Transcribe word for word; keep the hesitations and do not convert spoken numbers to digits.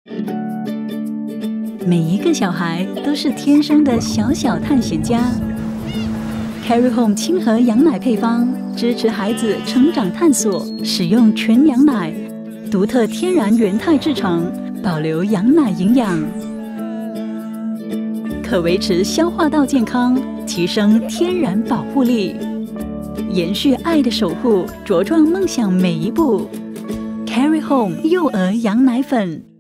每一个小孩都是天生的小小探险家。Carry Home 亲和羊奶配方，支持孩子成长探索，使用全羊奶，独特天然原态制成，保留羊奶营养，可维持消化道健康，提升天然保护力，延续爱的守护，茁壮梦想每一步。Carry Home 幼儿羊奶粉。